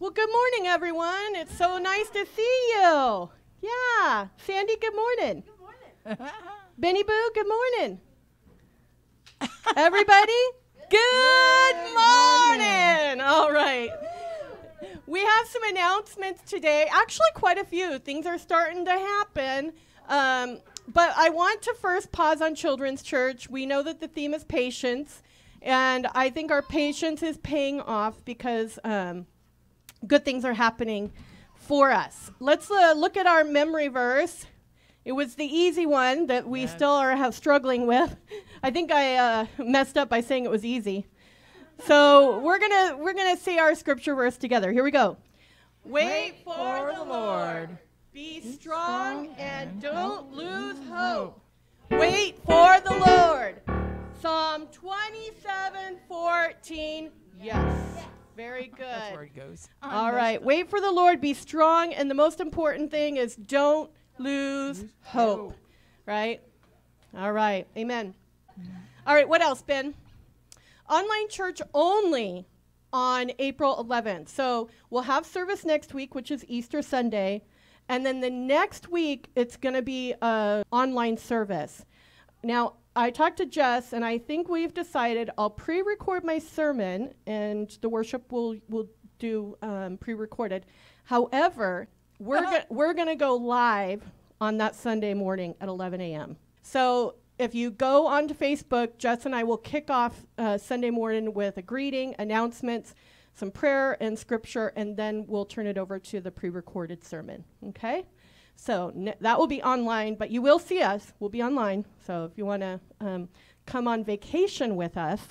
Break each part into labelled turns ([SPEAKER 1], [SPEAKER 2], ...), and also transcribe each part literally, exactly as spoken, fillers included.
[SPEAKER 1] Well, good morning, everyone. It's so nice to see you. Yeah. Sandy, good morning.
[SPEAKER 2] Good morning.
[SPEAKER 1] Benny Boo, good morning. Everybody? Good morning. All right. We have some announcements today. Actually, quite a few. Things are starting to happen. Um, but I want to first pause on Children's Church. We know that the theme is patience. And I think our patience is paying off because um, good things are happening for us. Let's uh, look at our memory verse. It was the easy one that we yes. still are have struggling with. I think I uh, messed up by saying it was easy. So we're gonna we're gonna say our scripture verse together. Here we go. Wait, Wait for, for the Lord. Be strong and don't lose hope. Wait for the Lord. Psalm twenty-seven fourteen. Yes. Very good.
[SPEAKER 2] That's where it goes.
[SPEAKER 1] All right. Wait for the Lord. Be strong. And the most important thing is don't lose, lose hope. hope. Right? All right. Amen. Mm-hmm. All right. What else, Ben? Online church only on April eleventh. So we'll have service next week, which is Easter Sunday. And then the next week, it's going to be an online service. Now, I talked to Jess, and I think we've decided I'll pre-record my sermon, and the worship will will do um, pre-recorded. However, we're go- we're going to go live on that Sunday morning at eleven a.m. So if you go onto Facebook, Jess and I will kick off uh, Sunday morning with a greeting, announcements, some prayer and scripture, and then we'll turn it over to the pre-recorded sermon. Okay? So n- that will be online, but you will see us. We'll be online. So if you want to um, come on vacation with us,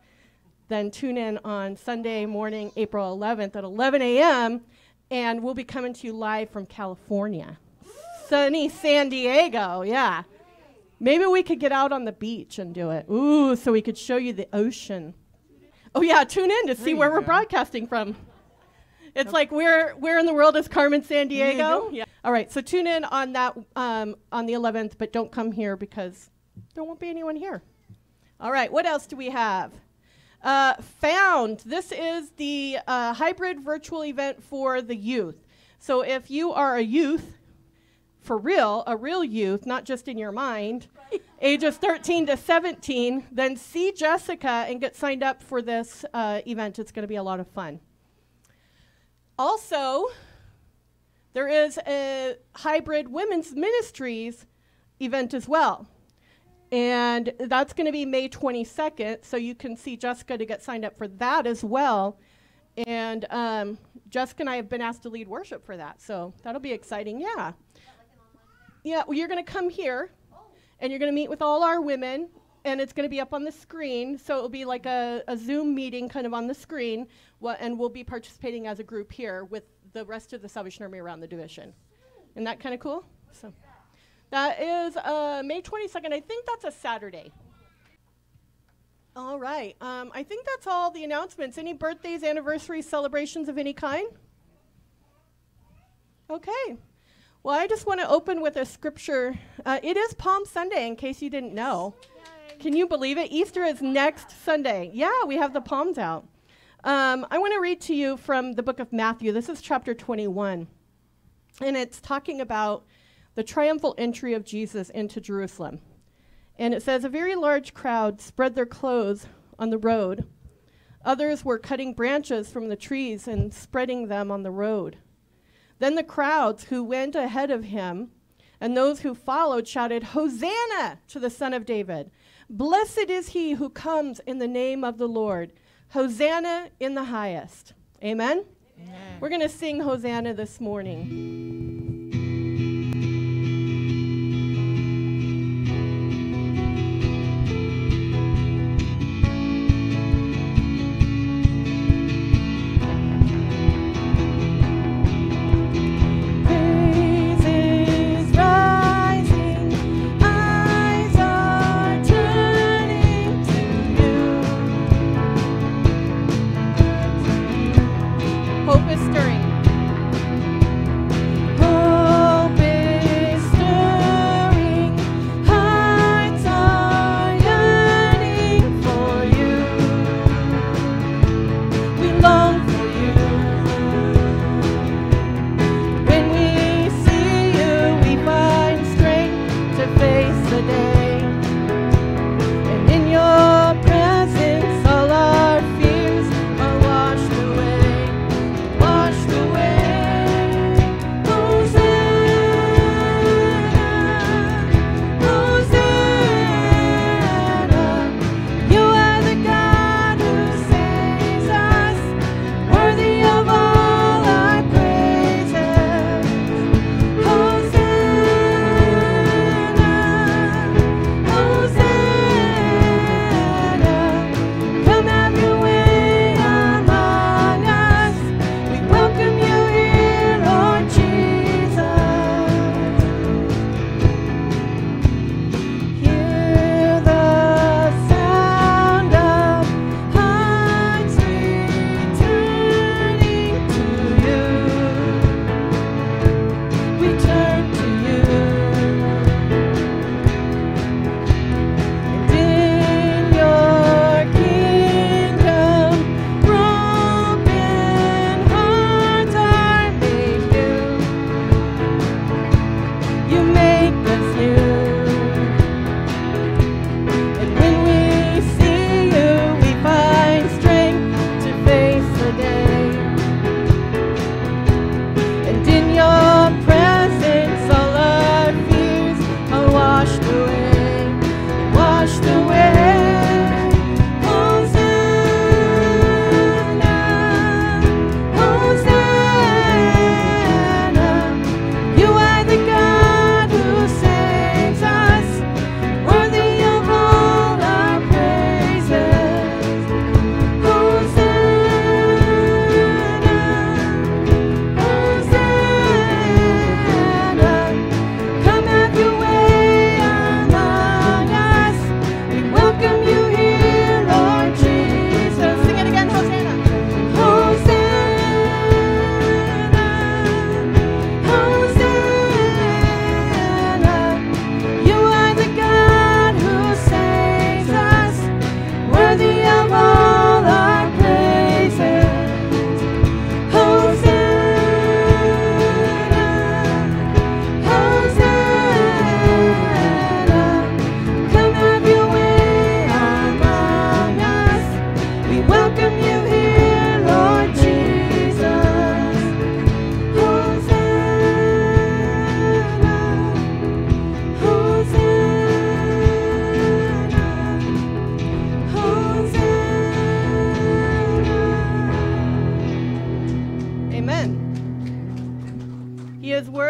[SPEAKER 1] then tune in on Sunday morning, April eleventh at eleven a.m., and we'll be coming to you live from California. Sunny San Diego, yeah. Maybe we could get out on the beach and do it. Ooh, so we could show you the ocean. Oh, yeah, tune in to there see where go. We're broadcasting from. It's like, where where in the world is Carmen San Diego? Yeah. All right, so tune in on that um, on the eleventh, but don't come here because there won't be anyone here. All right, what else do we have? Uh, Found. This is the uh, hybrid virtual event for the youth. So if you are a youth, for real, a real youth, not just in your mind, ages thirteen to seventeen, then see Jessica and get signed up for this uh, event. It's going to be a lot of fun. Also, there is a hybrid women's ministries event as well. And that's going to be May twenty-second, so you can see Jessica to get signed up for that as well. And um, Jessica and I have been asked to lead worship for that, so that'll be exciting, yeah. Yeah, well, you're going to come here, and you're going to meet with all our women, and it's going to be up on the screen, so it'll be like a, a Zoom meeting kind of on the screen, wh- and we'll be participating as a group here with the rest of the Salvation Army around the division. Isn't that kind of cool? So that is uh, May twenty-second. I think that's a Saturday. All right. Um, I think that's all the announcements. Any birthdays, anniversaries, celebrations of any kind? Okay. Well, I just want to open with a scripture. Uh, it is Palm Sunday, in case you didn't know. Yay. Can you believe it? Easter is next Sunday. Yeah, we have the palms out. Um, I want to read to you from the book of Matthew. This is chapter twenty-one. And it's talking about the triumphal entry of Jesus into Jerusalem. And it says, a very large crowd spread their clothes on the road. Others were cutting branches from the trees and spreading them on the road. Then the crowds who went ahead of him and those who followed shouted, Hosanna to the Son of David. Blessed is he who comes in the name of the Lord. Hosanna in the highest. Amen? Amen. We're going to sing Hosanna this morning. Hope is stirring.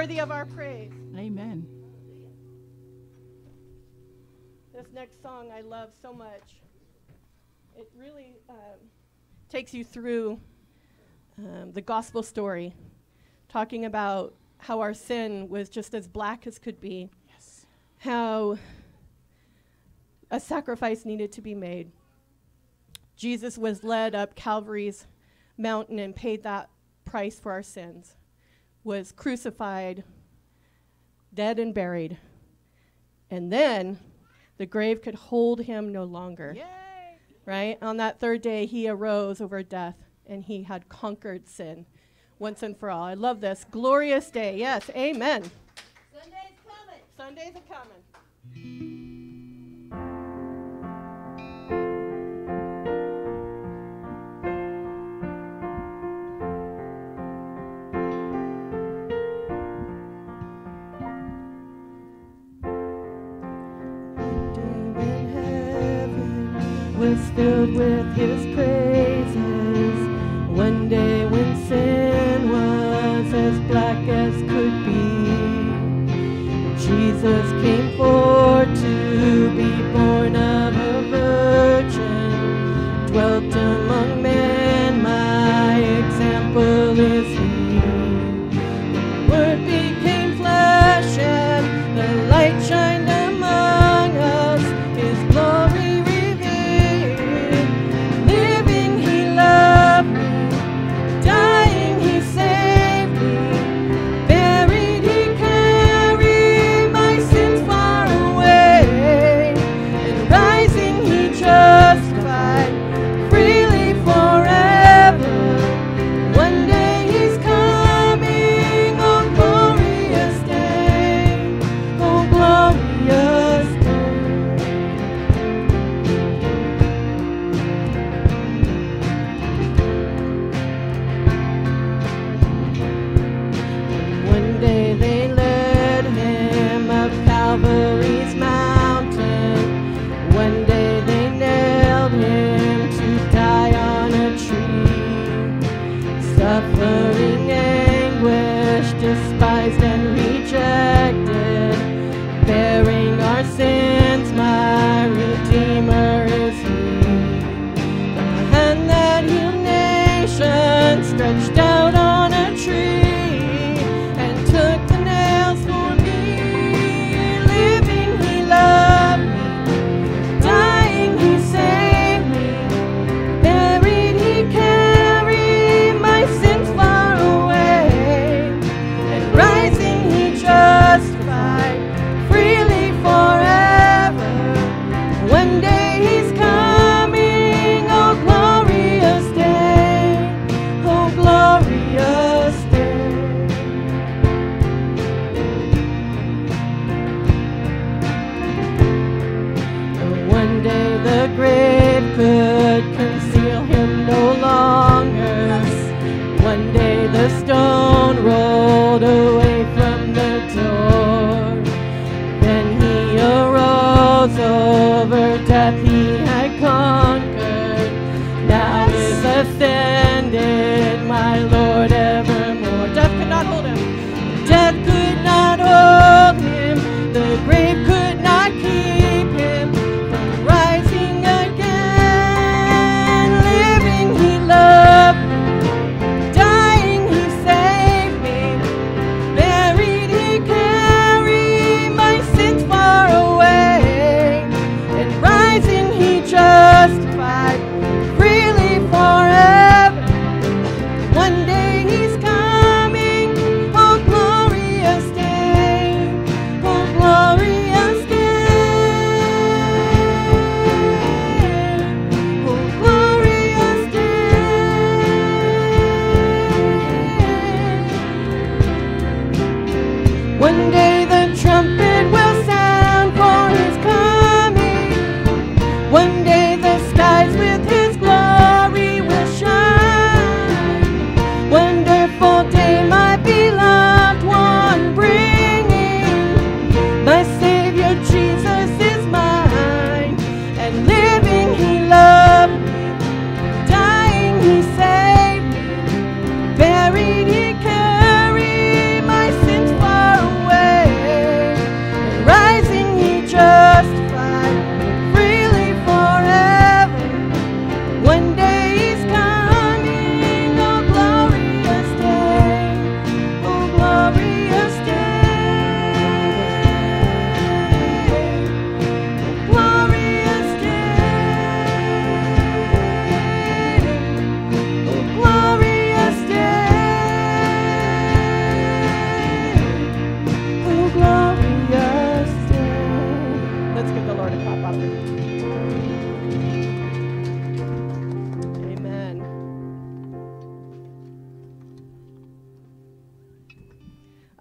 [SPEAKER 1] worthy of our praise.
[SPEAKER 2] Amen.
[SPEAKER 1] This next song I love so much. It really um, takes you through um, the gospel story, talking about how our sin was just as black as could be,
[SPEAKER 2] Yes.
[SPEAKER 1] how a sacrifice needed to be made. Jesus was led up Calvary's mountain and paid that price for our sins, was crucified, dead and buried, and then the grave could hold him no longer.
[SPEAKER 2] Yay!
[SPEAKER 1] Right? On that third day, he arose over death, and he had conquered sin once and for all. I love this. Glorious day. Yes, amen.
[SPEAKER 3] Sunday's coming.
[SPEAKER 1] Sundays are coming.
[SPEAKER 4] Was filled with his praises. One day when sin was as black as could be, Jesus came forth to be born of a virgin, dwelt among men, my example is he. The word became flesh and the light shined among us, his glory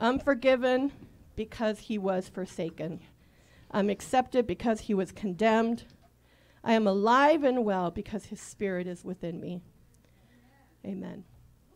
[SPEAKER 1] I'm forgiven because he was forsaken. I'm accepted because he was condemned. I am alive and well because his spirit is within me. Amen.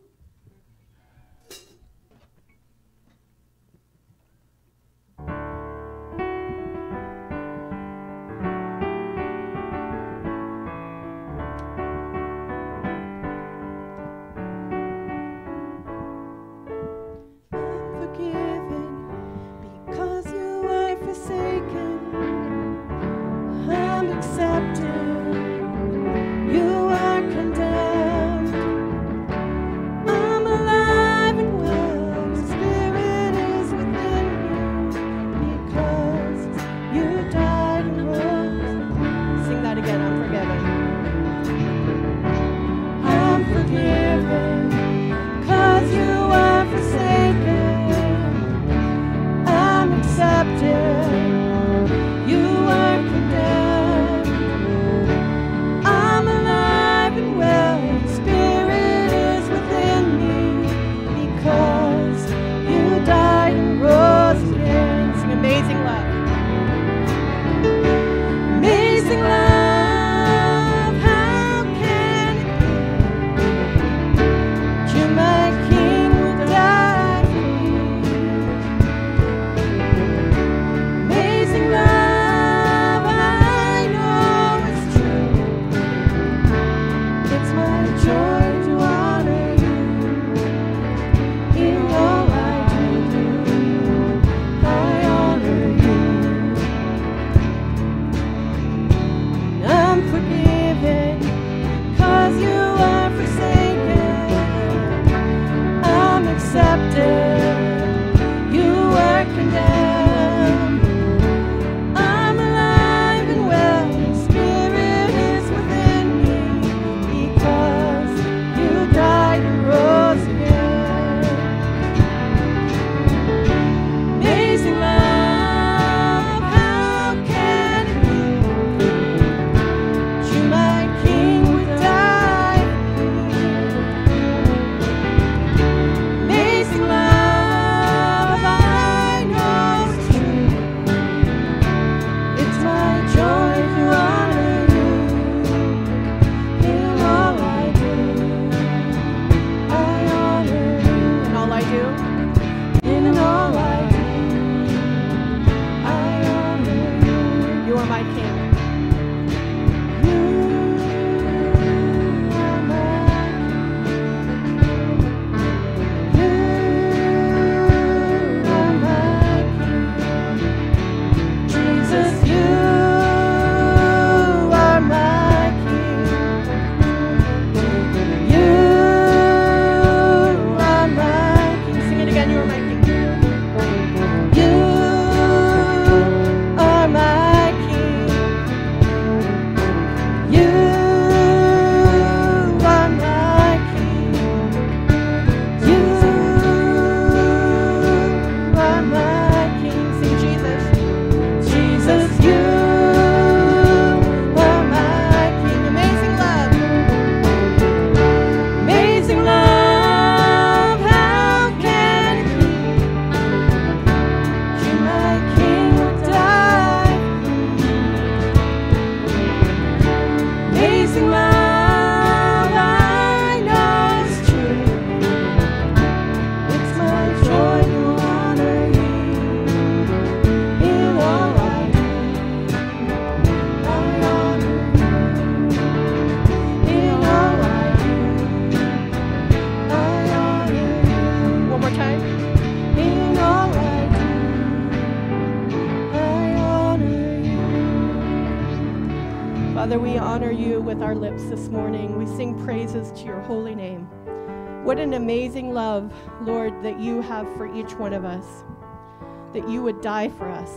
[SPEAKER 4] Father, we honor you with our lips this morning. We sing praises to your holy name. What an amazing love, Lord, that you have for each one of us, that you would die for us,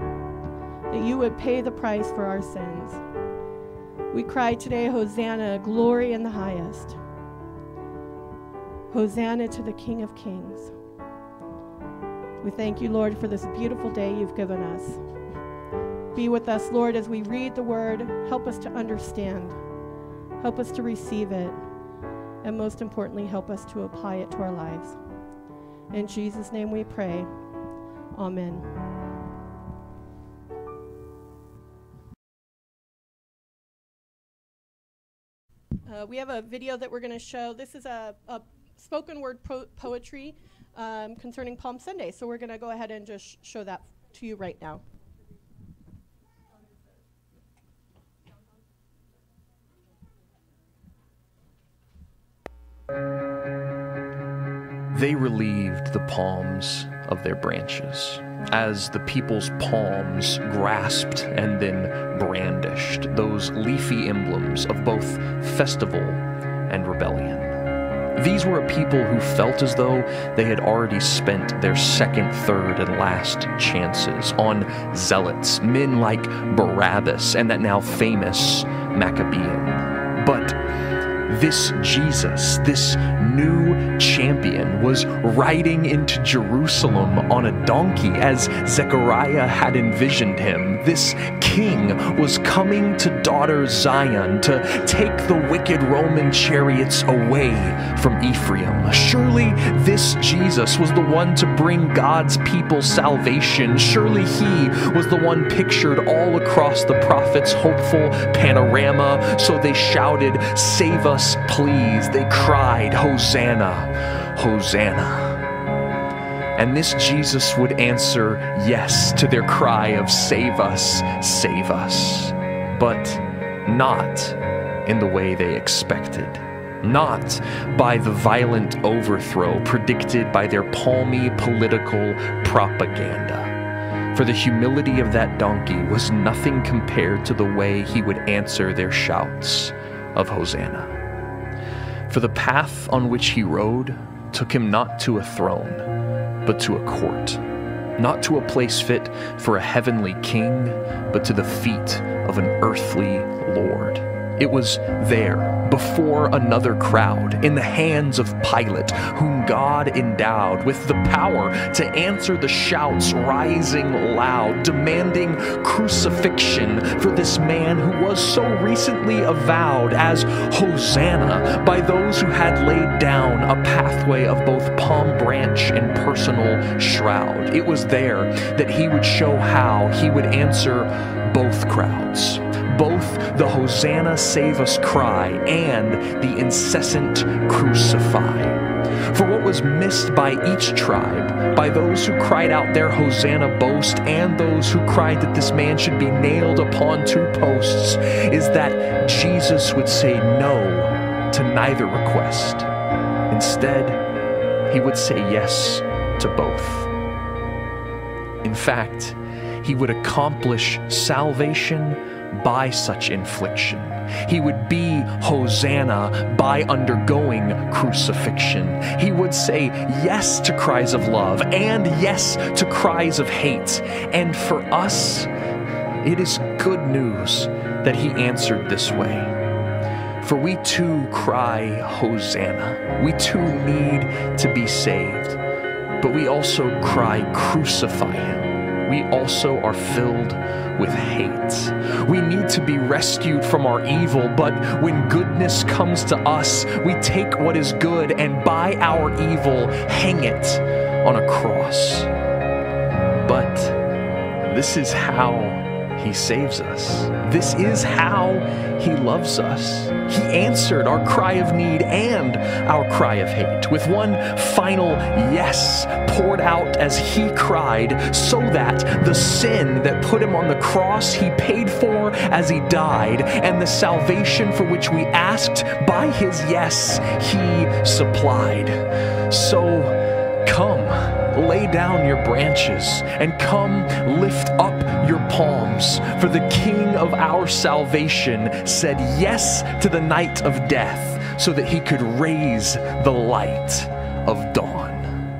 [SPEAKER 4] that you would pay the price for our sins. We cry today, Hosanna, glory in the highest. Hosanna to the King of Kings. We thank you, Lord, for this beautiful day you've given us. Be with us, Lord, as we read the word. Help us to understand. Help us to receive it. And most importantly, help us to apply it to our lives.
[SPEAKER 1] In Jesus' name we pray. Amen. Uh, we have a video that we're going to show. This is a, a spoken word po poetry um, concerning Palm Sunday. So we're going to go ahead and just sh show that to you right now.
[SPEAKER 2] They relieved the palms of their branches, as the people's palms grasped and then brandished those leafy emblems of both festival and rebellion. These were a people who felt as though they had already spent their second, third, and last chances on zealots, men like Barabbas and that now famous Maccabean. But this Jesus, this new champion, was riding into Jerusalem on a donkey as Zechariah had envisioned him. This king was coming to daughter Zion to take the wicked Roman chariots away from Ephraim. Surely this Jesus was the one to bring God's people salvation. Surely he was the one pictured all across the prophet's hopeful panorama. So they shouted, "Save us, please." They cried, "Hosanna, Hosanna." And this Jesus would answer yes to their cry of "Save us, save us," but not in the way they expected. Not by the violent overthrow predicted by their palmy political propaganda. For the humility of that donkey was nothing compared to the way he would answer their shouts of Hosanna. For the path on which he rode took him not to a throne, but to a court, not to a place fit for a heavenly king, but to the feet of an earthly lord. It was there, before another crowd, in the hands of Pilate, whom God endowed with the power to answer the shouts rising loud, demanding crucifixion for this man who was so recently avowed as Hosanna by those who had laid down a pathway of both palm branch and personal shroud. It was there that he would show how he would answer both crowds, both the Hosanna save us cry and the incessant crucify. For what was missed by each tribe, by those who cried out their Hosanna boast and those who cried that this man should be nailed upon two posts, is that Jesus would say no to neither request. Instead, he would say yes to both. In fact, he would accomplish salvation by such infliction. He would be Hosanna by undergoing crucifixion. He would say yes to cries of love and yes to cries of hate. And for us, it is good news that he answered this way. For we too cry Hosanna. We too need to be saved. But we also cry crucify him. We also are filled with hate. We need to be rescued from our evil, but when goodness comes to us, we take what is good and by our evil hang it on a cross. But this is how he saves us. This is how he loves us. He answered our cry of need and our cry of hate with one final yes poured out as he cried, so that the sin that put him on the cross he paid for as he died, and the salvation for which we asked by his yes he supplied. So come, lay down your branches and come lift up your palms, for the King of our salvation said yes to the night of death so that he could raise the light of dawn.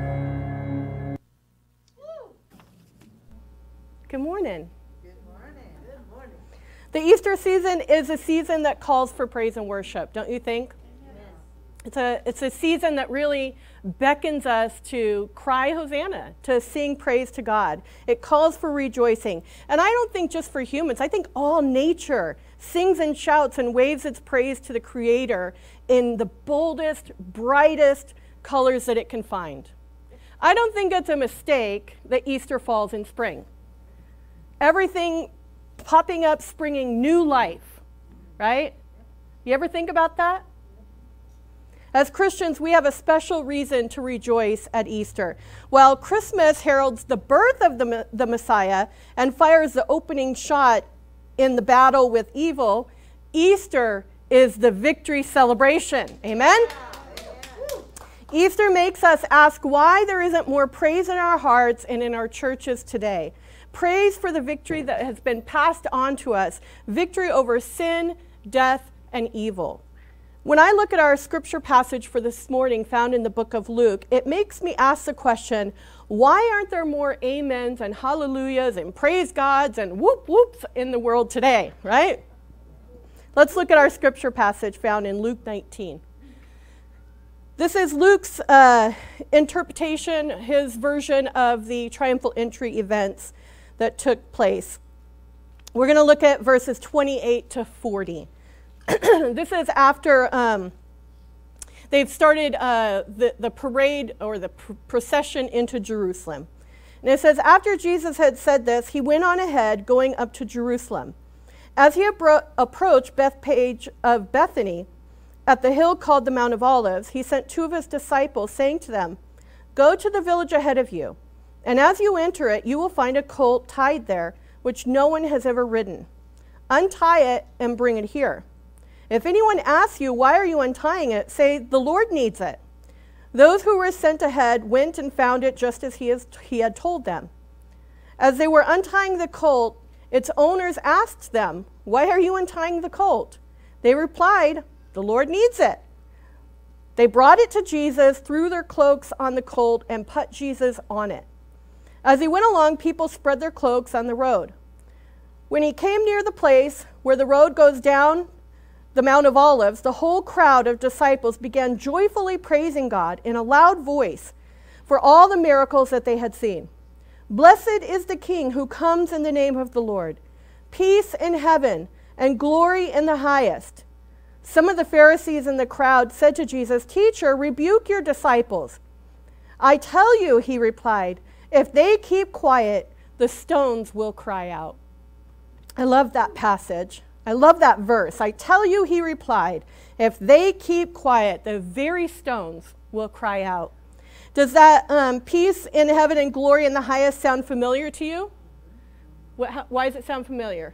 [SPEAKER 1] Good morning.
[SPEAKER 3] Good morning. Good morning.
[SPEAKER 1] The Easter season is a season that calls for praise and worship, don't you think? It's a, it's a season that really beckons us to cry Hosanna, to sing praise to God. It calls for rejoicing. And I don't think just for humans. I think all nature sings and shouts and waves its praise to the Creator in the boldest, brightest colors that it can find. I don't think it's a mistake that Easter falls in spring. Everything popping up, springing new life, right? You ever think about that? As Christians, we have a special reason to rejoice at Easter. While Christmas heralds the birth of the, the Messiah and fires the opening shot in the battle with evil, Easter is the victory celebration. Amen? Easter makes us ask why there isn't more praise in our hearts and in our churches today. Praise for the victory that has been passed on to us, victory over sin, death, and evil. When I look at our scripture passage for this morning found in the book of Luke, it makes me ask the question, why aren't there more amens and hallelujahs and praise gods and whoop whoops in the world today, right? Let's look at our scripture passage found in Luke nineteen. This is Luke's uh, interpretation, his version of the triumphal entry events that took place. We're going to look at verses twenty-eight to forty. This is after um, they've started uh, the, the parade or the pr procession into Jerusalem. And it says, after Jesus had said this, he went on ahead, going up to Jerusalem. As he approached Bethpage of Bethany, at the hill called the Mount of Olives, he sent two of his disciples, saying to them, go to the village ahead of you, and as you enter it, you will find a colt tied there, which no one has ever ridden. Untie it and bring it here. If anyone asks you, why are you untying it, say, the Lord needs it. Those who were sent ahead went and found it just as he, has, he had told them. As they were untying the colt, its owners asked them, why are you untying the colt? They replied, the Lord needs it. They brought it to Jesus, threw their cloaks on the colt, and put Jesus on it. As he went along, people spread their cloaks on the road. When he came near the place where the road goes down the Mount of Olives, the whole crowd of disciples began joyfully praising God in a loud voice for all the miracles that they had seen. Blessed is the King who comes in the name of the Lord. Peace in heaven and glory in the highest. Some of the Pharisees in the crowd said to Jesus, Teacher, rebuke your disciples. I tell you, he replied, if they keep quiet, the stones will cry out. I love that passage. I love that verse. I tell you, he replied, if they keep quiet, the very stones will cry out. Does that um, peace in heaven and glory in the highest sound familiar to you? What, how, why does it sound familiar?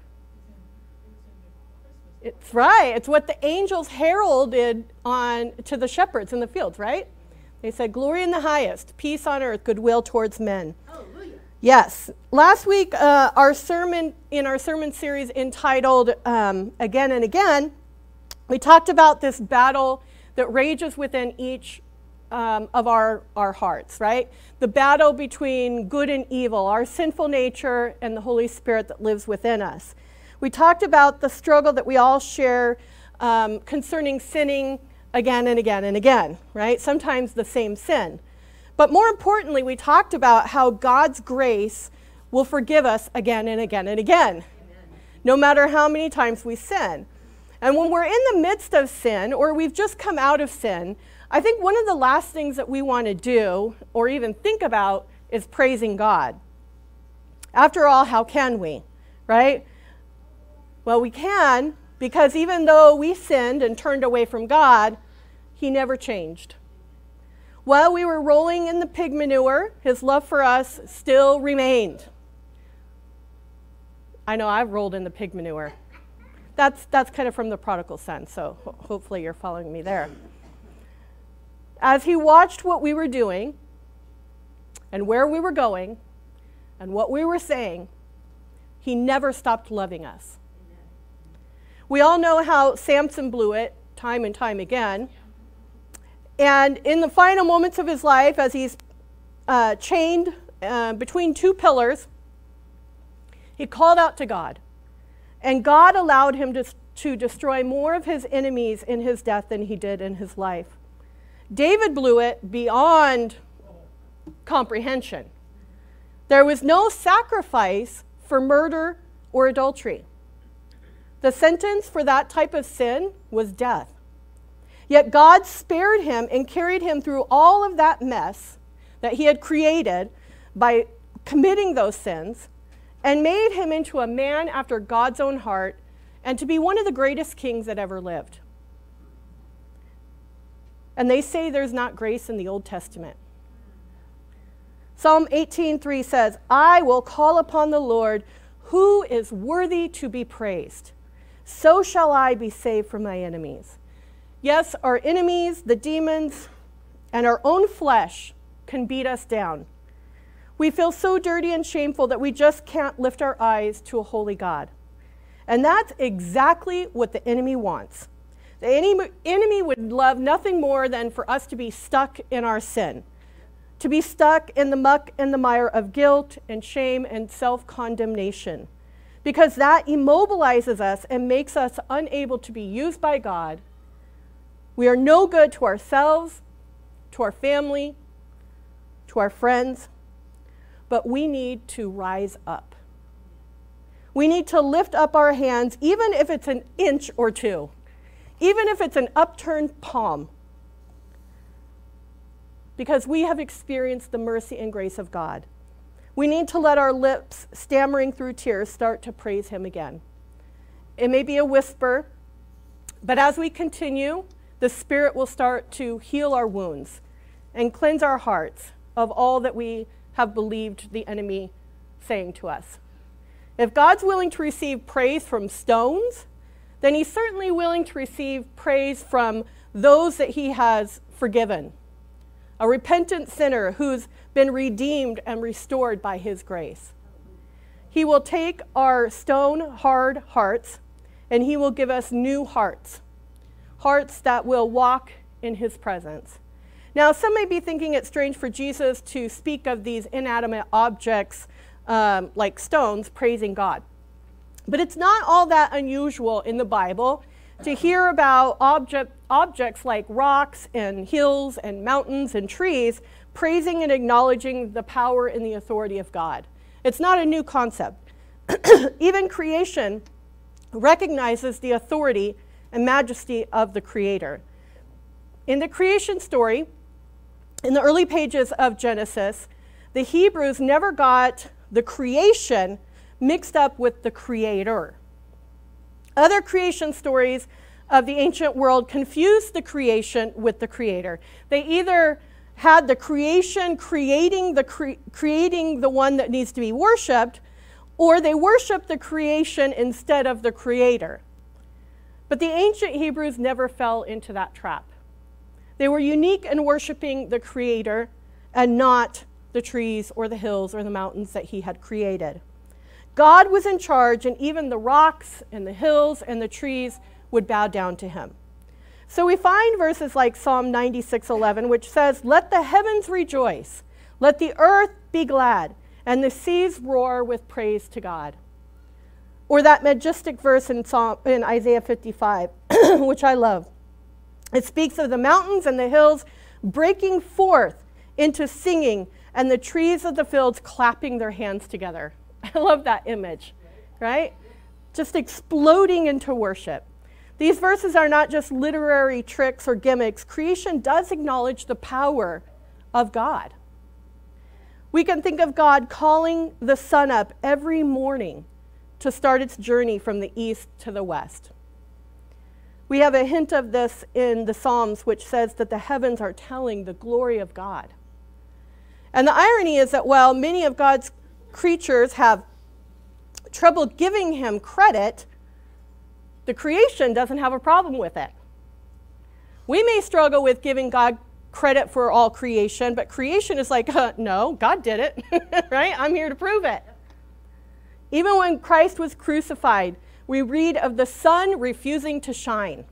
[SPEAKER 1] It's right. It's what the angels heralded on to the shepherds in the fields, right? They said, glory in the highest, peace on earth, goodwill towards men.
[SPEAKER 3] Hallelujah.
[SPEAKER 1] Yes. Last week, uh, our sermon, in our sermon series entitled um, Again and Again, we talked about this battle that rages within each um, of our, our hearts, right? The battle between good and evil, our sinful nature and the Holy Spirit that lives within us. We talked about the struggle that we all share um, concerning sinning again and again and again, right? Sometimes the same sin. But more importantly, we talked about how God's grace will forgive us again and again and again, Amen. No matter how many times we sin. And when we're in the midst of sin, or we've just come out of sin, I think one of the last things that we want to do, or even think about, is praising God. After all, how can we, right? Well, we can, because even though we sinned and turned away from God, he never changed. While we were rolling in the pig manure, his love for us still remained. I know I've rolled in the pig manure. That's, that's kind of from the prodigal son, so ho hopefully you're following me there. As he watched what we were doing, and where we were going, and what we were saying, he never stopped loving us. We all know how Samson blew it time and time again. And in the final moments of his life, as he's uh, chained uh, between two pillars, he called out to God. And God allowed him to, to destroy more of his enemies in his death than he did in his life. David blew it beyond comprehension. There was no sacrifice for murder or adultery. The sentence for that type of sin was death. Yet God spared him and carried him through all of that mess that he had created by committing those sins and made him into a man after God's own heart and to be one of the greatest kings that ever lived. And they say there's not grace in the Old Testament. Psalm eighteen three says, I will call upon the Lord who is worthy to be praised. So shall I be saved from my enemies. Yes, our enemies, the demons, and our own flesh can beat us down. We feel so dirty and shameful that we just can't lift our eyes to a holy God. And that's exactly what the enemy wants. The enemy, enemy would love nothing more than for us to be stuck in our sin, to be stuck in the muck and the mire of guilt and shame and self-condemnation, because that immobilizes us and makes us unable to be used by God. We are no good to ourselves, to our family, to our friends, but we need to rise up. We need to lift up our hands, even if it's an inch or two, even if it's an upturned palm, because we have experienced the mercy and grace of God. We need to let our lips, stammering through tears, start to praise him again. It may be a whisper, but as we continue, the Spirit will start to heal our wounds and cleanse our hearts of all that we have believed the enemy saying to us. If God's willing to receive praise from stones, then he's certainly willing to receive praise from those that he has forgiven. A repentant sinner who's been redeemed and restored by his grace. He will take our stone, hard hearts, and he will give us new hearts. Hearts that will walk in his presence. Now, some may be thinking it's strange for Jesus to speak of these inanimate objects um, like stones praising God. But it's not all that unusual in the Bible to hear about object, objects like rocks and hills and mountains and trees praising and acknowledging the power and the authority of God. It's not a new concept. Even creation recognizes the authority and majesty of the Creator. In the creation story, in the early pages of Genesis, the Hebrews never got the creation mixed up with the Creator. Other creation stories of the ancient world confused the creation with the Creator. They either had the creation creating the, cre creating the one that needs to be worshipped, or they worshiped the creation instead of the Creator. But the ancient Hebrews never fell into that trap. They were unique in worshiping the Creator and not the trees or the hills or the mountains that he had created. God was in charge, and even the rocks and the hills and the trees would bow down to him. So we find verses like Psalm ninety-six eleven, which says, let the heavens rejoice, let the earth be glad, and the seas roar with praise to God. Or that majestic verse in, Psalm, in Isaiah fifty-five, which I love. It speaks of the mountains and the hills breaking forth into singing, and the trees of the fields clapping their hands together. I love that image, right? Just exploding into worship. These verses are not just literary tricks or gimmicks. Creation does acknowledge the power of God. We can think of God calling the sun up every morning to start its journey from the east to the west. We have a hint of this in the Psalms, which says that the heavens are telling the glory of God. And the irony is that while many of God's creatures have trouble giving him credit, the creation doesn't have a problem with it. We may struggle with giving God credit for all creation, but creation is like, uh, no, God did it, right? I'm here to prove it. Even when Christ was crucified, we read of the sun refusing to shine.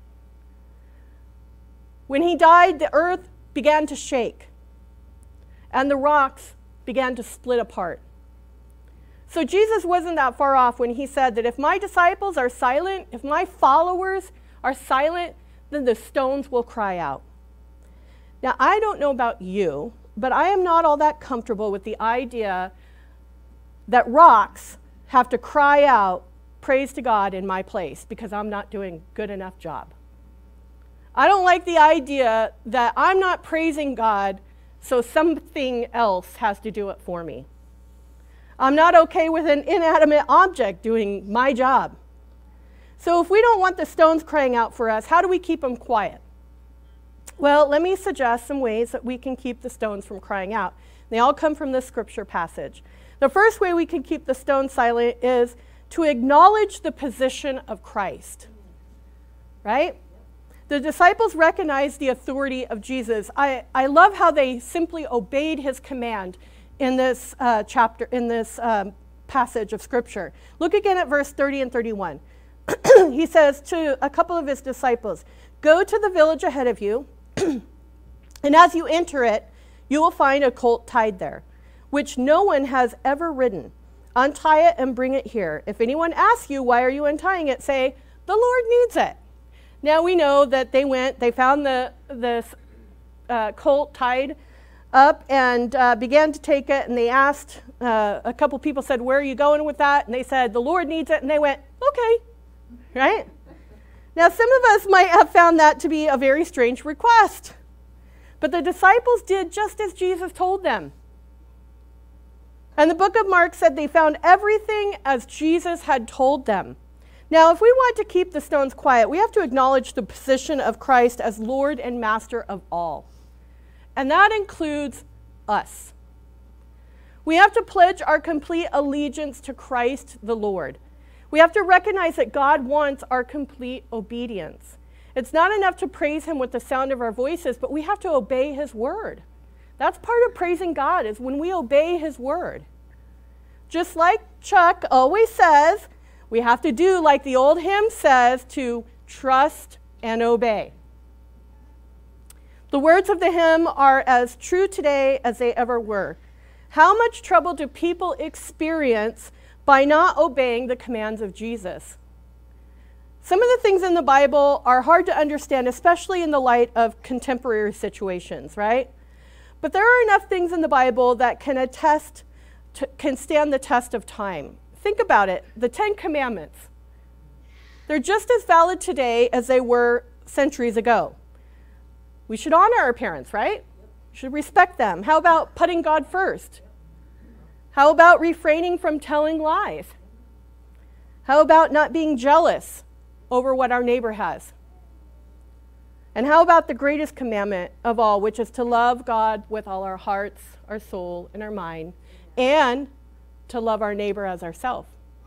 [SPEAKER 1] When he died, the earth began to shake, and the rocks began to split apart. So Jesus wasn't that far off when he said that if my disciples are silent, if my followers are silent, then the stones will cry out. Now, I don't know about you, but I am not all that comfortable with the idea that rocks have to cry out praise to God in my place because I'm not doing a good enough job. I don't like the idea that I'm not praising God so something else has to do it for me. I'm not okay with an inanimate object doing my job. So if we don't want the stones crying out for us, how do we keep them quiet? Well, let me suggest some ways that we can keep the stones from crying out. They all come from this scripture passage. The first way we can keep the stones silent is to acknowledge the position of Christ, right? The disciples recognized the authority of Jesus. I, I love how they simply obeyed his command in this uh, chapter, in this um, passage of scripture. Look again at verse thirty and thirty-one. He says to a couple of his disciples, "Go to the village ahead of you, and as you enter it, you will find a colt tied there, which no one has ever ridden. Untie it and bring it here. If anyone asks you, why are you untying it, say, the Lord needs it." Now we know that they went, they found the this uh, colt tied up and uh, began to take it, and they asked, uh, a couple people said, "Where are you going with that?" And they said, "The Lord needs it." And they went, "Okay," right? Now some of us might have found that to be a very strange request, but the disciples did just as Jesus told them. And the book of Mark said they found everything as Jesus had told them. Now, if we want to keep the stones quiet, we have to acknowledge the position of Christ as Lord and Master of all. And that includes us. We have to pledge our complete allegiance to Christ the Lord. We have to recognize that God wants our complete obedience. It's not enough to praise him with the sound of our voices, but we have to obey his word. That's part of praising God, is when we obey his word. Just like Chuck always says, we have to do like the old hymn says, to trust and obey. The words of the hymn are as true today as they ever were. How much trouble do people experience by not obeying the commands of Jesus? Some of the things in the Bible are hard to understand, especially in the light of contemporary situations, right? But there are enough things in the Bible that can attest, to, can stand the test of time. Think about it. The Ten Commandments. They're just as valid today as they were centuries ago. We should honor our parents, right? We should respect them. How about putting God first? How about refraining from telling lies? How about not being jealous over what our neighbor has? And how about the greatest commandment of all, which is to love God with all our hearts, our soul, and our mind, and to love our neighbor as ourselves?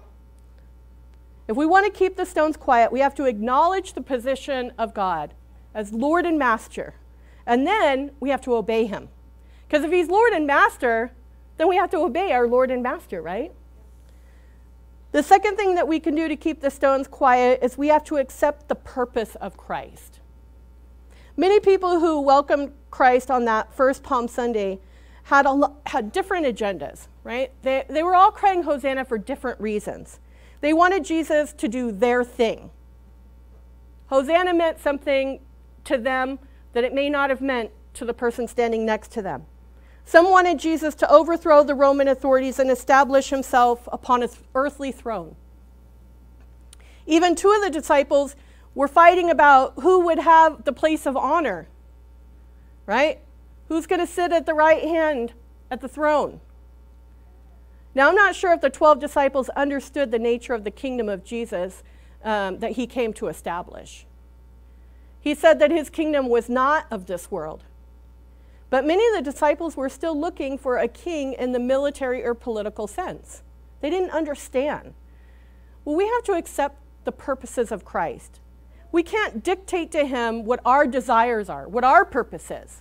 [SPEAKER 1] If we want to keep the stones quiet, we have to acknowledge the position of God as Lord and Master. And then we have to obey him. Because if he's Lord and Master, then we have to obey our Lord and Master, right? The second thing that we can do to keep the stones quiet is we have to accept the purpose of Christ. Many people who welcomed Christ on that first Palm Sunday had, a, had different agendas, right? They, they were all crying Hosanna for different reasons. They wanted Jesus to do their thing. Hosanna meant something to them that it may not have meant to the person standing next to them. Some wanted Jesus to overthrow the Roman authorities and establish himself upon his earthly throne. Even two of the disciples were fighting about who would have the place of honor, right? Who's going to sit at the right hand at the throne? Now, I'm not sure if the twelve disciples understood the nature of the kingdom of Jesus um, that he came to establish. He said that his kingdom was not of this world. But many of the disciples were still looking for a king in the military or political sense. They didn't understand. Well, we have to accept the purposes of Christ. We can't dictate to him what our desires are, what our purpose is.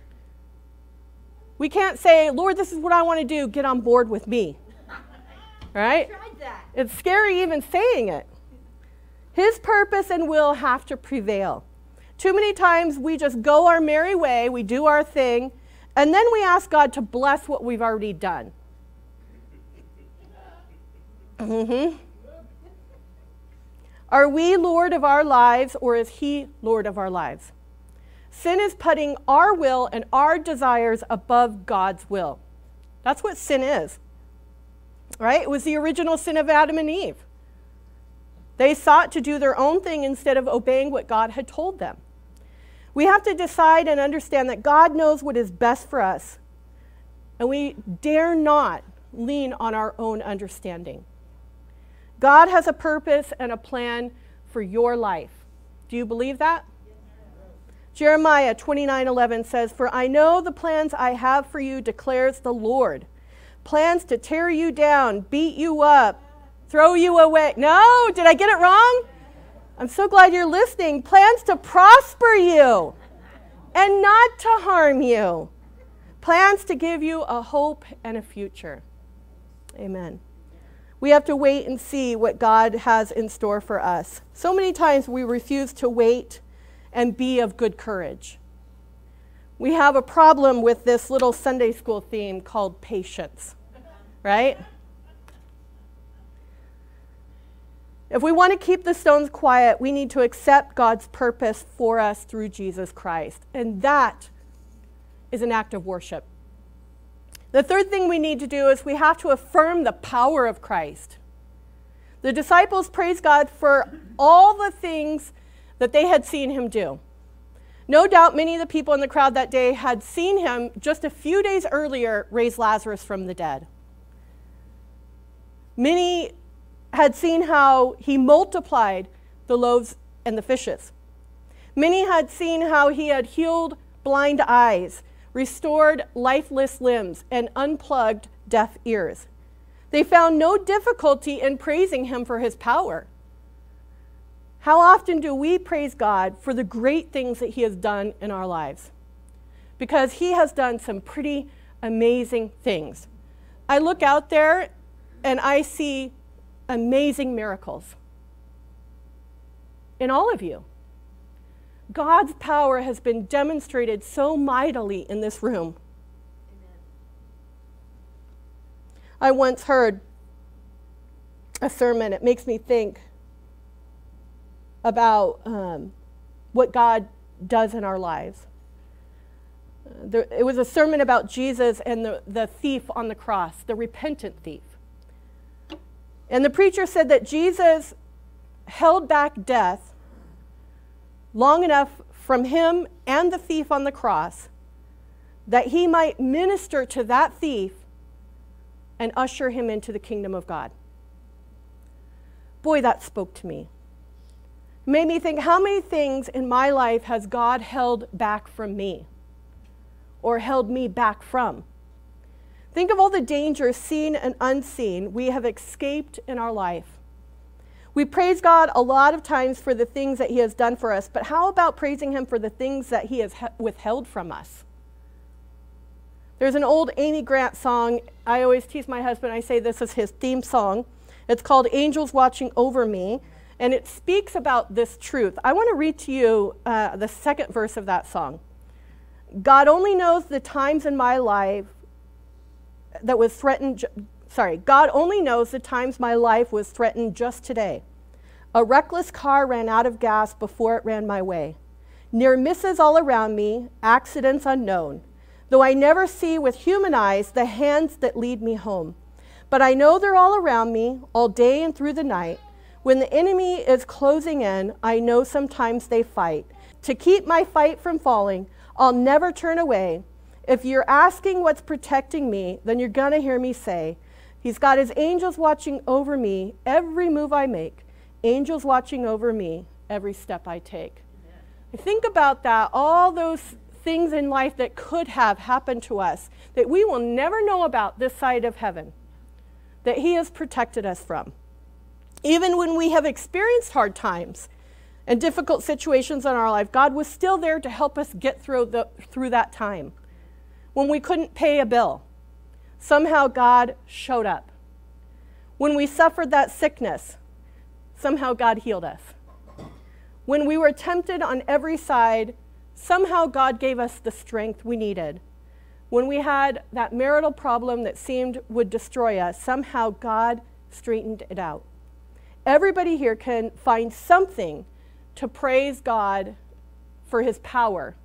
[SPEAKER 1] We can't say, Lord, this is what I want to do. Get on board with me. Right?
[SPEAKER 3] Tried that.
[SPEAKER 1] It's scary even saying it. His purpose and will have to prevail. Too many times we just go our merry way, we do our thing, and then we ask God to bless what we've already done. Mm-hmm. Are we Lord of our lives, or is he Lord of our lives? Sin is putting our will and our desires above God's will. That's what sin is. Right? It was the original sin of Adam and Eve. They sought to do their own thing instead of obeying what God had told them. We have to decide and understand that God knows what is best for us, and we dare not lean on our own understanding. God has a purpose and a plan for your life. Do you believe that? Yes. Jeremiah twenty-nine eleven says, "For I know the plans I have for you, declares the Lord. Plans to tear you down, beat you up, throw you away." No, did I get it wrong? I'm so glad you're listening. Plans to prosper you and not to harm you. Plans to give you a hope and a future. Amen. We have to wait and see what God has in store for us. So many times we refuse to wait and be of good courage. We have a problem with this little Sunday school theme called patience, right? If we want to keep the stones quiet, we need to accept God's purpose for us through Jesus Christ. And that is an act of worship. The third thing we need to do is we have to affirm the power of Christ. The disciples praised God for all the things that they had seen him do. No doubt many of the people in the crowd that day had seen him just a few days earlier raise Lazarus from the dead. Many had seen how he multiplied the loaves and the fishes. Many had seen how he had healed blind eyes, restored lifeless limbs, and unplugged deaf ears. They found no difficulty in praising him for his power. How often do we praise God for the great things that he has done in our lives? Because he has done some pretty amazing things. I look out there and I see amazing miracles in all of you. God's power has been demonstrated so mightily in this room. Amen. I once heard a sermon. It makes me think about um, what God does in our lives. Uh, there, it was a sermon about Jesus and the, the thief on the cross, the repentant thief. And the preacher said that Jesus held back death long enough from him and the thief on the cross that he might minister to that thief and usher him into the kingdom of God. Boy, that spoke to me. It made me think, how many things in my life has God held back from me or held me back from? Think of all the dangers, seen and unseen, we have escaped in our life. We praise God a lot of times for the things that he has done for us, but how about praising him for the things that he has withheld from us? There's an old Amy Grant song. I always tease my husband. I say this is his theme song. It's called "Angels Watching Over Me," and it speaks about this truth. I want to read to you uh, the second verse of that song. God only knows the times in my life that was threatened, sorry, God only knows the times my life was threatened just today. A reckless car ran out of gas before it ran my way. Near misses all around me, accidents unknown. Though I never see with human eyes the hands that lead me home. But I know they're all around me, all day and through the night. When the enemy is closing in, I know sometimes they fight. To keep my fight from falling, I'll never turn away. If you're asking what's protecting me, then you're going to hear me say, he's got his angels watching over me every move I make. Angels watching over me every step I take. Amen. I think about that, all those things in life that could have happened to us that we will never know about this side of heaven, that he has protected us from. Even when we have experienced hard times and difficult situations in our life, God was still there to help us get through, the, through that time. When we couldn't pay a bill, somehow God showed up. When we suffered that sickness, somehow God healed us. When we were tempted on every side, somehow God gave us the strength we needed. When we had that marital problem that seemed would destroy us, somehow God straightened it out. Everybody here can find something to praise God for his power.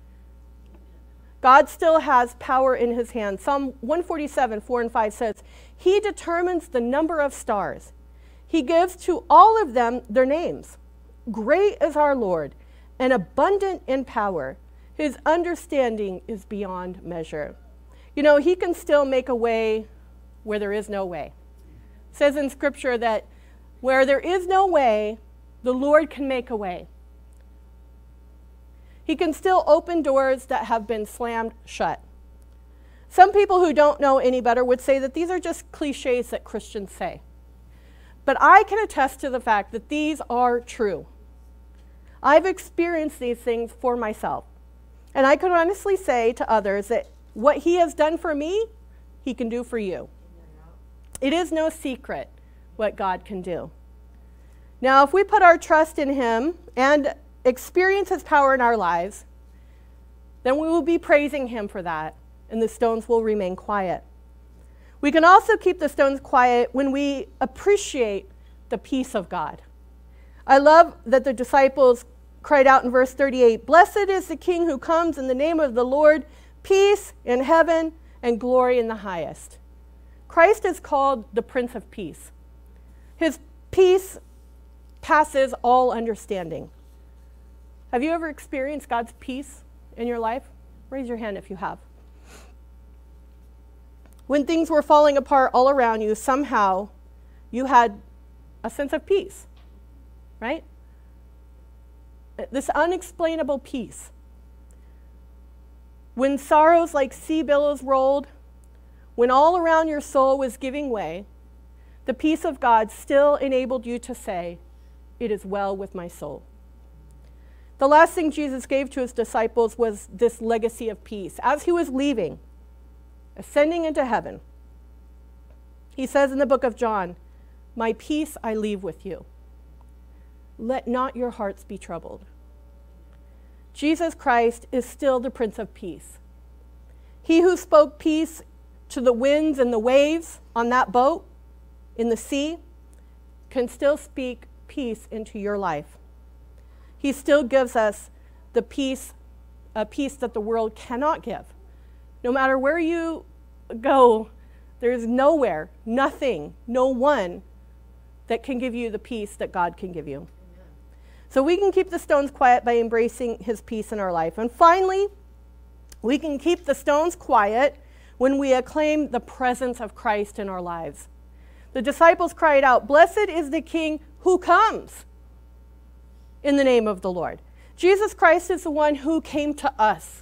[SPEAKER 1] God still has power in his hand. Psalm one forty-seven, four and five says, he determines the number of stars. He gives to all of them their names. Great is our Lord, and abundant in power. His understanding is beyond measure. You know, he can still make a way where there is no way. It says in Scripture that where there is no way, the Lord can make a way. He can still open doors that have been slammed shut. Some people who don't know any better would say that these are just cliches that Christians say. But I can attest to the fact that these are true. I've experienced these things for myself. And I can honestly say to others that what he has done for me, he can do for you. It is no secret what God can do. Now, if we put our trust in him and experience his power in our lives, then we will be praising him for that, and the stones will remain quiet. We can also keep the stones quiet when we appreciate the peace of God. I love that the disciples cried out in verse thirty-eight, "Blessed is the King who comes in the name of the Lord, peace in heaven and glory in the highest." Christ is called the Prince of Peace. His peace passes all understanding. Have you ever experienced God's peace in your life? Raise your hand if you have. When things were falling apart all around you, somehow you had a sense of peace, right? This unexplainable peace. When sorrows like sea billows rolled, when all around your soul was giving way, the peace of God still enabled you to say, "It is well with my soul." The last thing Jesus gave to his disciples was this legacy of peace. As he was leaving, ascending into heaven, he says in the book of John, "My peace I leave with you. Let not your hearts be troubled." Jesus Christ is still the Prince of Peace. He who spoke peace to the winds and the waves on that boat in the sea can still speak peace into your life. He still gives us the peace, a peace that the world cannot give. No matter where you go, there's nowhere, nothing, no one that can give you the peace that God can give you. Amen. So we can keep the stones quiet by embracing his peace in our life. And finally, we can keep the stones quiet when we acclaim the presence of Christ in our lives. The disciples cried out, "Blessed is the King who comes in the name of the Lord." Jesus Christ is the one who came to us.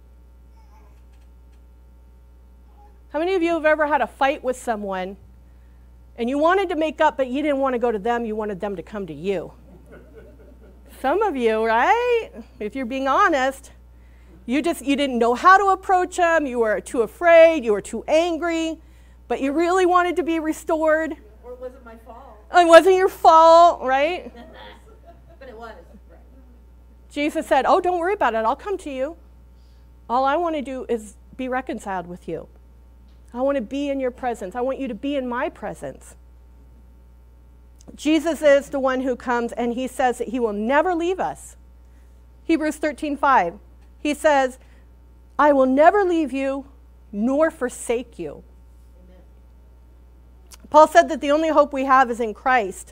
[SPEAKER 1] How many of you have ever had a fight with someone and you wanted to make up, but you didn't want to go to them, you wanted them to come to you? Some of you, right? If you're being honest, you just you didn't know how to approach them, you were too afraid, you were too angry, but you really wanted to be restored.
[SPEAKER 3] Or it wasn't my fault.
[SPEAKER 1] It wasn't your fault, right?
[SPEAKER 3] But it was. Right.
[SPEAKER 1] Jesus said, "Oh, don't worry about it. I'll come to you. All I want to do is be reconciled with you. I want to be in your presence. I want you to be in my presence." Jesus is the one who comes, and he says that he will never leave us. Hebrews thirteen five. He says, "I will never leave you nor forsake you." Amen. Paul said that the only hope we have is in Christ.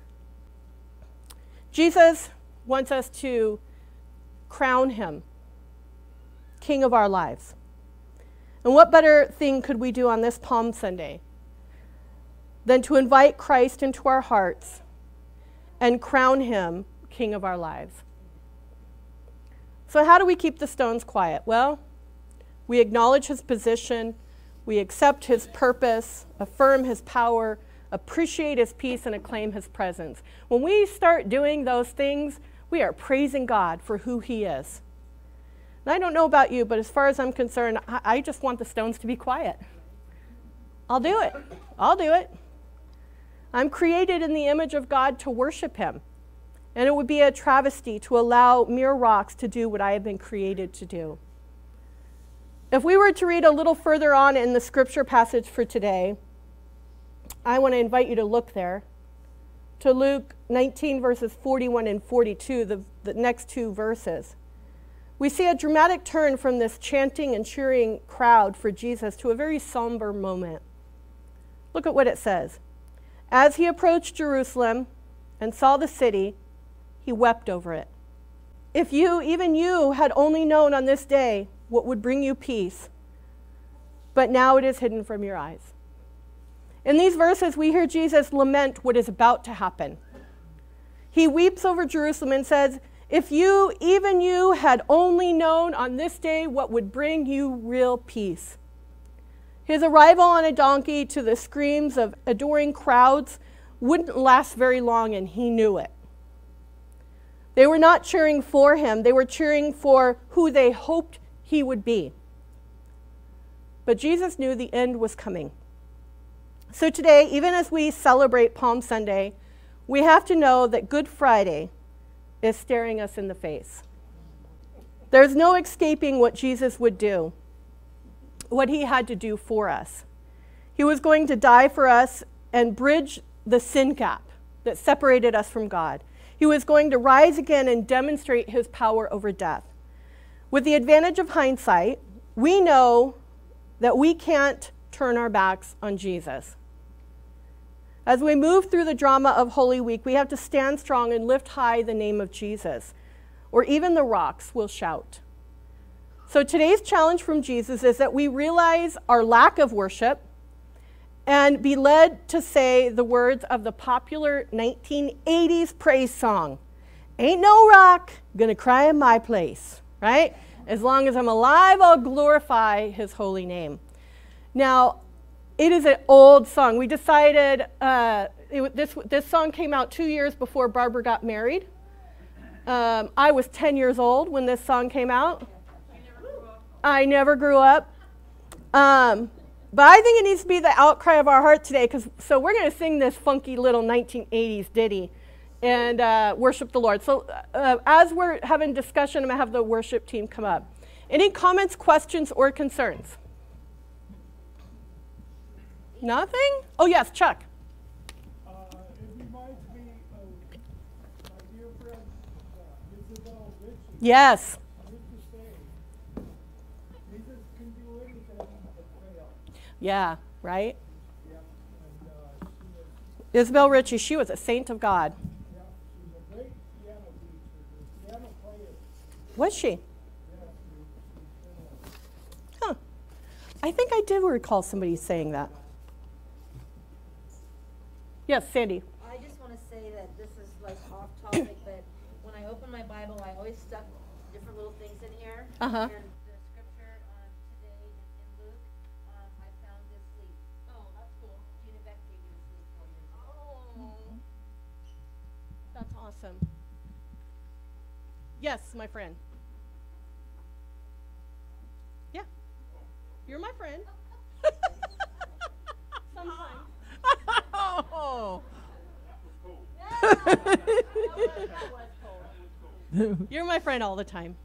[SPEAKER 1] Jesus wants us to crown him King of our lives. And what better thing could we do on this Palm Sunday than to invite Christ into our hearts and crown him King of our lives? So how do we keep the stones quiet? Well, we acknowledge his position, we accept his purpose, affirm his power, appreciate his peace, and acclaim his presence. When we start doing those things, we are praising God for who he is. And I don't know about you, but as far as I'm concerned, I, I just want the stones to be quiet. I'll do it. I'll do it. I'm created in the image of God to worship him. And it would be a travesty to allow mere rocks to do what I have been created to do. If we were to read a little further on in the scripture passage for today, I want to invite you to look there, to Luke nineteen, verses forty-one and forty-two, the, the next two verses. We see a dramatic turn from this chanting and cheering crowd for Jesus to a very somber moment. Look at what it says. "As he approached Jerusalem and saw the city, he wept over it, if you, even you, had only known on this day what would bring you peace, but now it is hidden from your eyes. In these verses, we hear Jesus lament what is about to happen. He weeps over Jerusalem and says, if you, even you, had only known on this day what would bring you real peace. His arrival on a donkey to the screams of adoring crowds wouldn't last very long, and he knew it. They were not cheering for him. They were cheering for who they hoped he would be. But Jesus knew the end was coming. So today, even as we celebrate Palm Sunday, we have to know that Good Friday is staring us in the face. There's no escaping what Jesus would do, what he had to do for us. He was going to die for us and bridge the sin gap that separated us from God. He was going to rise again and demonstrate his power over death. With the advantage of hindsight, we know that we can't turn our backs on Jesus. As we move through the drama of Holy Week, we have to stand strong and lift high the name of Jesus, or even the rocks will shout. So today's challenge from Jesus is that we realize our lack of worship and be led to say the words of the popular nineteen eighties praise song, "Ain't no rock gonna cry in my place," right? As long as I'm alive, I'll glorify his holy name. Now, it is an old song. We decided, uh, it, this, this song came out two years before Barbara got married. Um, I was ten years old when this song came out. I never grew up. Um, but I think it needs to be the outcry of our heart today, because so we're going to sing this funky little nineteen eighties ditty and uh, worship the Lord. So uh, as we're having discussion, I'm going to have the worship team come up. Any comments, questions, or concerns? Nothing? Oh, yes, Chuck.
[SPEAKER 5] Uh, it reminds me of my dear friend, uh, Isabel Ritchie.
[SPEAKER 1] Yes.
[SPEAKER 5] I used to say, Jesus can do anything but fail.
[SPEAKER 1] Yeah, right?
[SPEAKER 5] Yeah, and uh, she was,
[SPEAKER 1] Isabel Ritchie, she was a saint of God.
[SPEAKER 5] yeah, she's a great piano teacher, a piano player.
[SPEAKER 1] Was she?
[SPEAKER 5] Yeah, she, she's been a,
[SPEAKER 1] Huh. I think I did recall somebody saying that. Yes, Sandy.
[SPEAKER 3] I just want to say that this is like off topic, but when I open my Bible, I always stuck different little things in here.
[SPEAKER 1] Uh-huh.
[SPEAKER 3] And the scripture um, today in, in Luke, um, I found this sleep. Oh, that's cool. Gina Beck gave me this sleep four years ago.
[SPEAKER 1] Oh, that's awesome. Yes, my friend. Yeah, you're my friend. Sometimes. Oh. You're my friend all the time.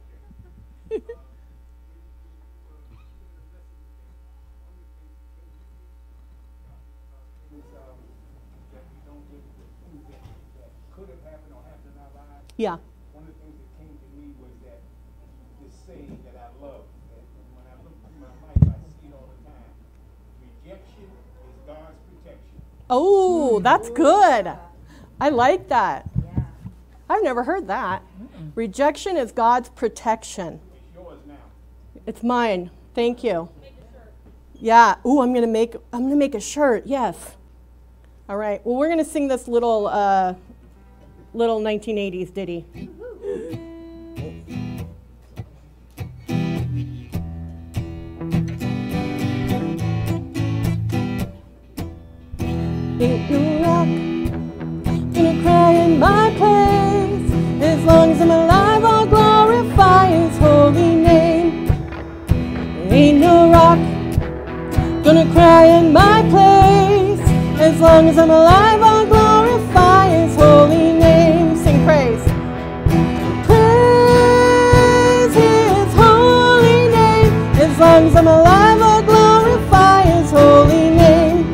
[SPEAKER 5] could have happened or happened in our lives.
[SPEAKER 1] Yeah.
[SPEAKER 5] One of the things that came to me was that this saying that I love, and when I look through my life, I see it all the time. Rejection is God's protection.
[SPEAKER 1] Oh, that's good. I like that.
[SPEAKER 3] Yeah.
[SPEAKER 1] I've never heard that. Mm-mm. Rejection is God's protection.
[SPEAKER 5] It's yours now.
[SPEAKER 1] It's mine. Thank you. Yeah. Ooh, I'm gonna make. I'm gonna make a shirt. Yes. All right. Well, we're gonna sing this little, uh, little nineteen eighties ditty. Ain't no rock gonna cry in my place. As long as I'm alive, I'll glorify his holy name. Ain't no rock gonna cry in my place. As long as I'm alive, I'll glorify his holy name. Sing praise. Praise his holy name. As long as I'm alive, I'll glorify his holy name.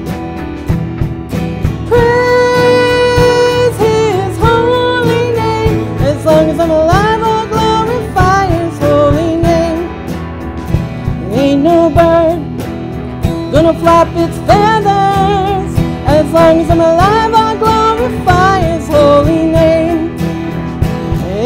[SPEAKER 1] Praise his holy name. As long as I'm alive, I'll glorify his holy name. Ain't no bird gonna flap its feathers. As long as I'm alive, I'll glorify his holy name.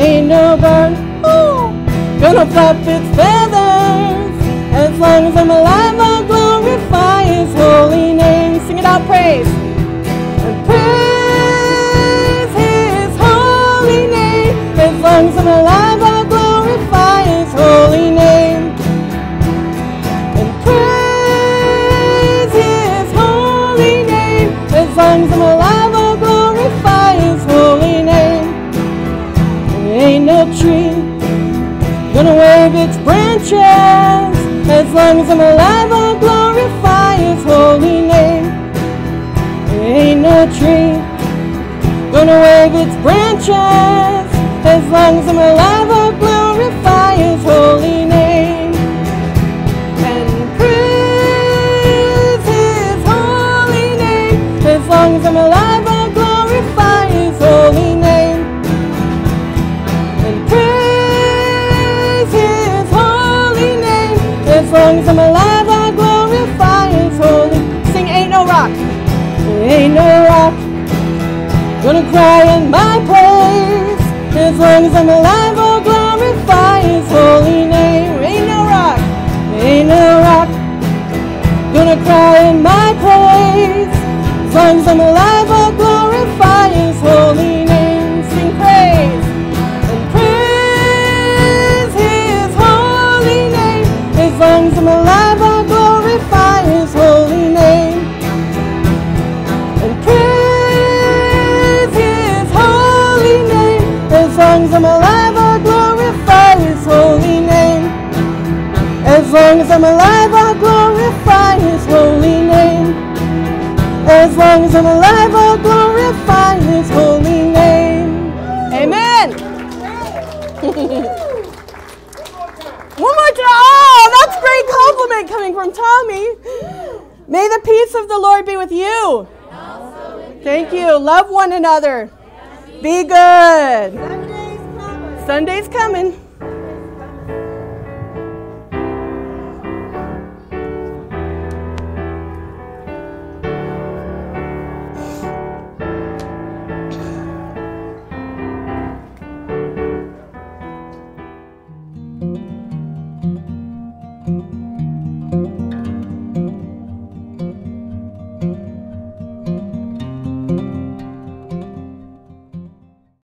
[SPEAKER 4] Ain't no bird, ooh, gonna flap its feathers. As long as I'm alive, I'll glorify His holy name. Sing it out, praise. And praise His holy name. As long as I'm alive, I'll glorify His holy name. And praise His holy name. As long as I'm alive, I'll glorify His holy name. There ain't no tree gonna wave its branches. As long as I'm alive, I'll glorify His holy name. There ain't no tree gonna wave its branches. As long as I'm alive, I'll glorify His holy name. And praise His holy name. As long as I'm alive, I'll glorify His holy name. And praise His holy name. As long as I'm alive, I'll glorify His holy. Sing, ain't no rock. There ain't no rock gonna cry in my praise. As long as I'm alive, I'll glorify His holy name. There ain't no rock. There ain't no rock gonna cry in my praise. As long as I'm alive, I'll glorify His holy name. Sing praise. And praise His holy name. As long as I'm alive, I'll glorify His holy name. And praise His holy name. As long as I'm alive, I'll glorify His holy name. As long as I'm alive, I'll glorify His holy name. As long as I'm alive, I'll glorify His holy name. Amen. One more time. Oh, that's a great compliment coming from Tommy. May the peace of the Lord be with you. Thank you. Love one another. Be good. Sunday's coming.